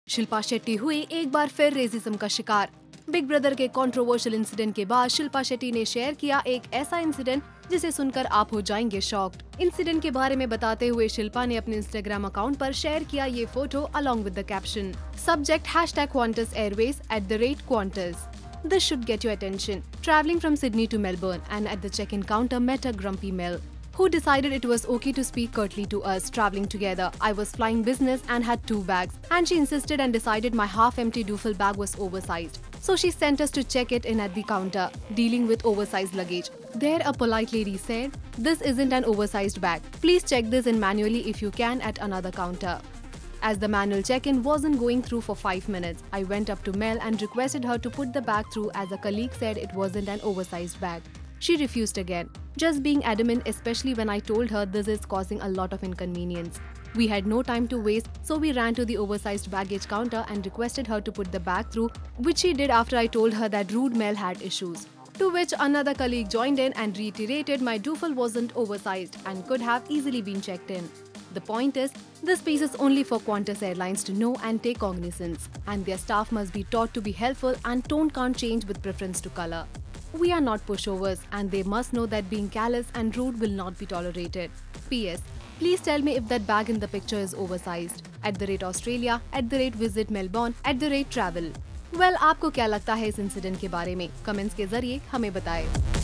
शिल्पा शेट्टी हुई एक बार फिर रेसिज्म का शिकार। बिग ब्रदर के कंट्रोवर्शियल इंसिडेंट के बाद शिल्पा शेट्टी ने शेयर किया एक ऐसा इंसिडेंट जिसे सुनकर आप हो जाएंगे शॉक्ड। इंसिडेंट के बारे में बताते हुए शिल्पा ने अपने इंस्टाग्राम अकाउंट पर शेयर किया ये photo along with the caption subject #Qantas Airways @Qantas. This should get your attention. Traveling from Sydney to Melbourne and at the check-in counter met a grumpy Mel who decided it was okay to speak curtly to us traveling together. I was flying business and had 2 bags and she insisted and decided my half-empty duffel bag was oversized. So she sent us to check it in at the counter, dealing with oversized luggage. There a polite lady said, "This isn't an oversized bag. Please check this in manually if you can at another counter." As the manual check-in wasn't going through for 5 minutes, I went up to Mel and requested her to put the bag through as a colleague said it wasn't an oversized bag. She refused again, just being adamant, especially when I told her this is causing a lot of inconvenience. We had no time to waste, so we ran to the oversized baggage counter and requested her to put the bag through, which she did after I told her that rude Mel had issues. To which another colleague joined in and reiterated my duffel wasn't oversized and could have easily been checked in. The point is, this piece is only for Qantas Airlines to know and take cognizance, and their staff must be taught to be helpful and tone can't change with preference to color. We are not pushovers and they must know that being callous and rude will not be tolerated. PS. Please tell me if that bag in the picture is oversized. @Australia, @visit Melbourne, @travel. Well, आपको क्या लगता है इस incident के बारे में? Comments के जरिए हमें बताएं।